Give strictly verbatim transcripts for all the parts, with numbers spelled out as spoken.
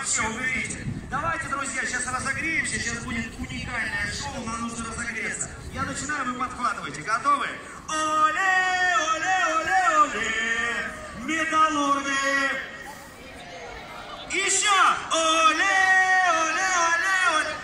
вообще уберите. Давайте, друзья, сейчас разогреемся, сейчас будет уникальное шоу, нам нужно разогреться. Я начинаю, вы подхватываете. Готовы? Оле, оле, оле, оле, металлурги. Еще! Оле, оле, оле, оле.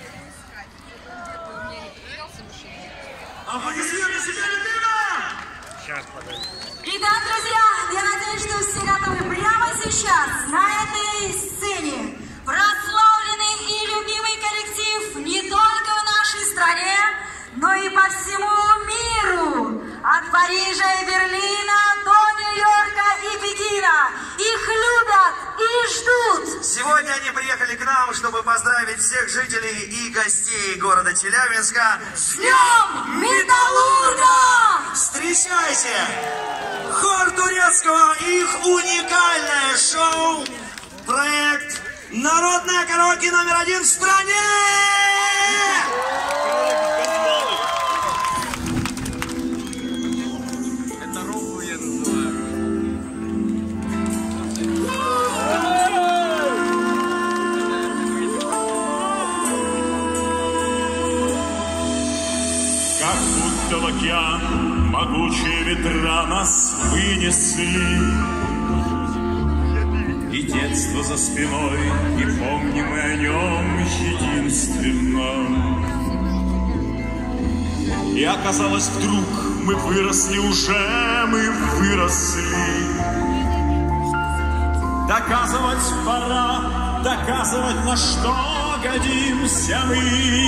Аплодисменты себе, любимым! Сейчас, подожди. Итак, друзья, я надеюсь, что все готовы прямо сейчас на этой сцене. Прославленный и любимый коллектив не только в нашей стране, но и по всему миру. От Парижа и Берлина до Нью-Йорка и Пекина. Их любят и ждут. Сегодня они приехали к нам, чтобы поздравить всех жителей и гостей города Челябинска с Днем Металлурга! Встречайте! Хор Турецкого, их уникальное шоу, проект «Народное караоке» номер один в стране! Это руку я называю. Как будто в океан могучие ветра нас вынесли. И детство за спиной, и помним мы о нем единственном. И оказалось вдруг, мы выросли уже, мы выросли. Доказывать пора, доказывать, на что годимся мы.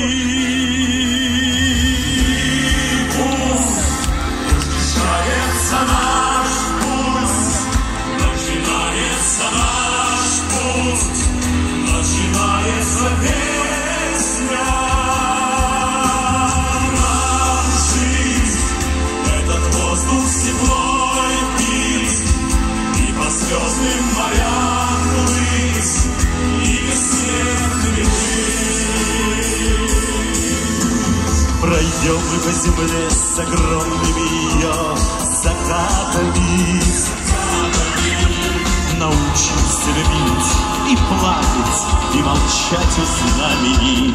Пусть начинается наш путь, начинается наш путь, начинается песня. Нам жить, этот воздух с теплой пить, и по звездным морям плыть, и бессмертными быть. Пройдем мы по земле с огромными ее закатами, научимся любить и плакать, и молчать у знамени.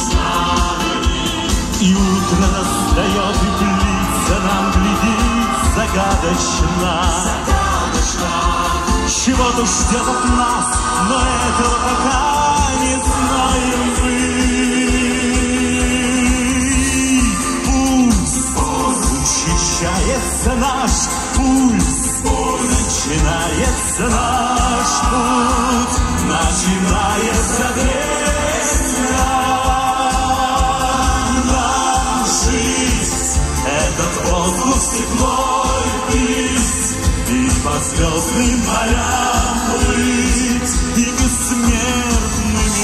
И утро нас дает, и длится нам глядит загадочно. Чего-то ждет от нас, но этого пока не знаем мы. Учащается наш пульс, начинается наш путь, начинается песня. Нам жить, этот воздух с теплой пить, и по звездным морям плыть, и бессмертными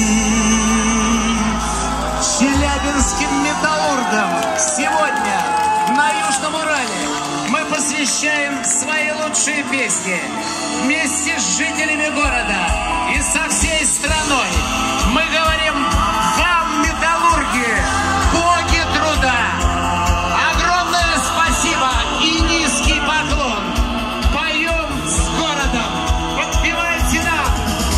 быть. Челябинским металлургам сегодня на Южном Урале мы посвящаем свои лучшие песни вместе с жителями города и со всей страной. Мы говорим вам, металлурги, боги труда, огромное спасибо и низкий поклон. Поем с городом, подпевайте нам.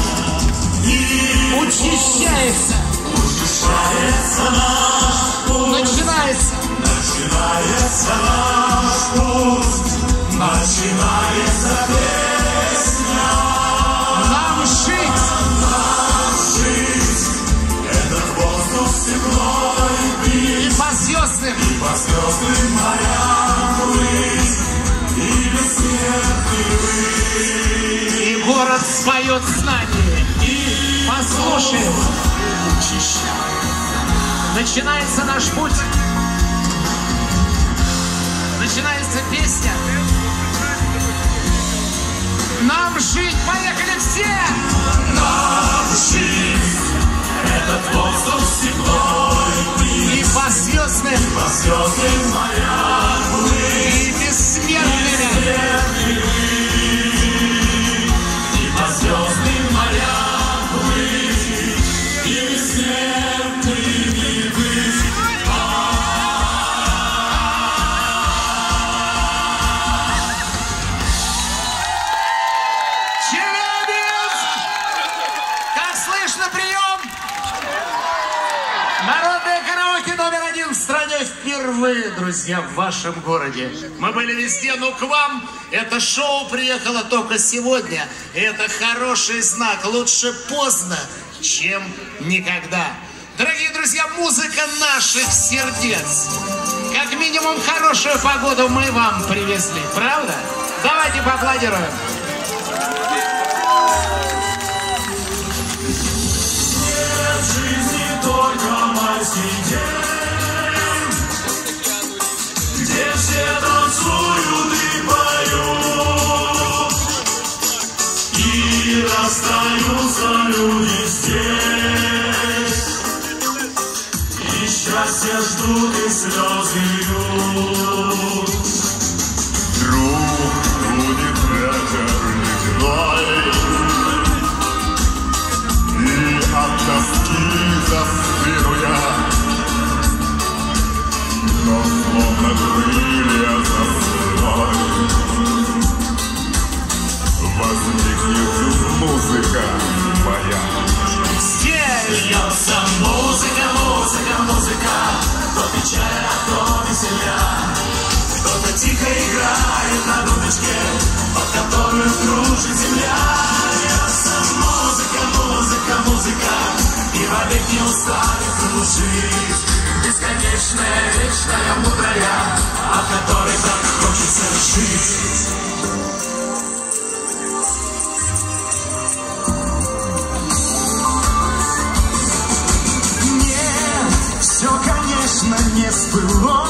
Учащается, Учащается наш путь, начинается. начинается наш путь, начинается песня. Нам жить, Нам жить, этот воздух с теплой и пить, по звездным, и по звездным морям плыть, и бессмертный быть. и город споет с нами. И послушаем. Начинается наш путь. Начинается песня. Нам жить, поехали все! Нам жить, этот воздух с теплой И пить, по звездным, по звездным морям плыть, и бессмертными. и по звездным морям плыть, и бессмертными быть. Челябинск! вы, друзья, в вашем городе? Мы были везде, но к вам это шоу приехало только сегодня. И это хороший знак. Лучше поздно, чем никогда. Дорогие друзья, музыка наших сердец. Как минимум хорошую погоду мы вам привезли, правда? Давайте поаплодируем. Нет в жизни только майский день, где все танцуют и поют, и расстаются люди здесь, и счастье ждут и слезы льют. Вдруг будет ветер ледяной, и от тоски застыну я, но словно крылья за спиной возникнет музыка моя. Все льется музыка, музыка, музыка, то печаль, а то веселя. Кто-то тихо играет на дудочке, под которую кружит земля. Льется музыка, музыка, музыка, и вовек не устанет кружить. Бесконечная, вечная, мудрая, от которой так хочется жить. Нет, все, конечно, не сбылось.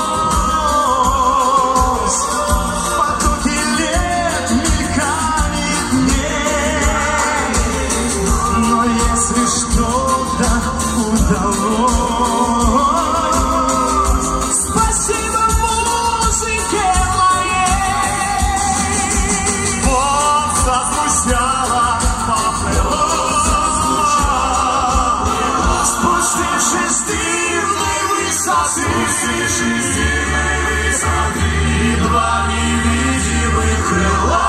Спасибо музыке моей. Вот зазвучала, поплыла, спустившись с дивной высоты, спустившись с дивной высоты, и два невидимых крыла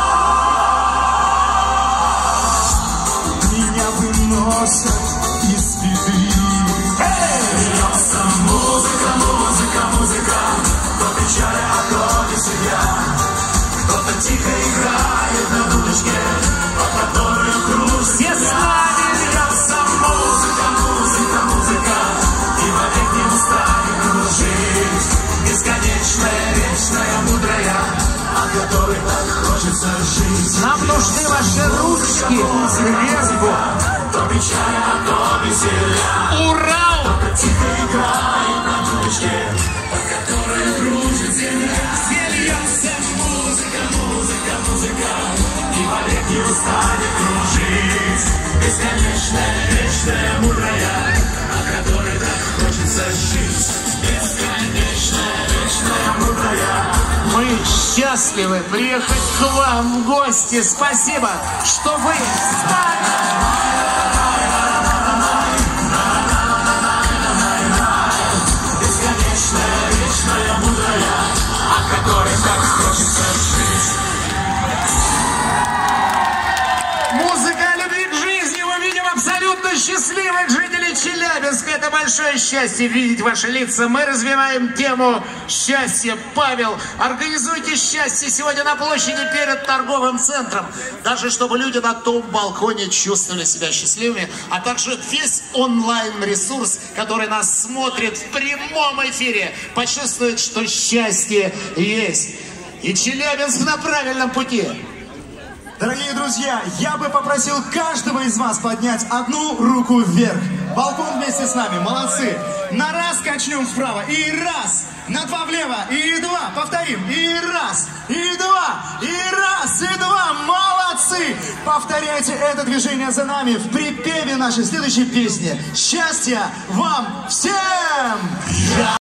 меня выносят из беды. Льется музыка, музыка, музыка, то печаль, а то веселя. Кто-то тихо играет на дудочке, под которую кружит все с нами. Льется музыка, музыка, музыка, и вовек не устанет кружить. Бесконечная, вечная, мудрая, от которой так хочется жить. Нам нужны ваши ручки сверху. То печаль, а то веселя. Ура! Кто-то тихо играет на дудочке, под которой кружит земля. Все льется музыка, музыка, музыка, и вовек не устанет кружить. Бесконечная, вечная, мудрая, от которой так хочется жить. Бесконечная, вечная, мудрая. Мы счастливы приехать к вам в гости. Спасибо, что вы с нами. Бесконечная, вечная, мудрая, от которой так хочется жить. Музыка любви к жизни. Мы видим абсолютно счастливых жителей Челябинска. Это большое счастье видеть ваши лица. Мы развиваем тему счастья. Павел, организуйте счастье сегодня на площади перед торговым центром. Даже чтобы люди на том балконе чувствовали себя счастливыми. А также весь онлайн-ресурс, который нас смотрит в прямом эфире, почувствует, что счастье есть. И Челябинск на правильном пути. Дорогие друзья, я бы попросил каждого из вас поднять одну руку вверх. Балкон вместе с нами, молодцы. На раз качнем вправо, и раз. На два влево, и два. Повторим, и раз, и два, и раз, и два. Молодцы. Повторяйте это движение за нами в припеве нашей следующей песни. Счастья вам всем!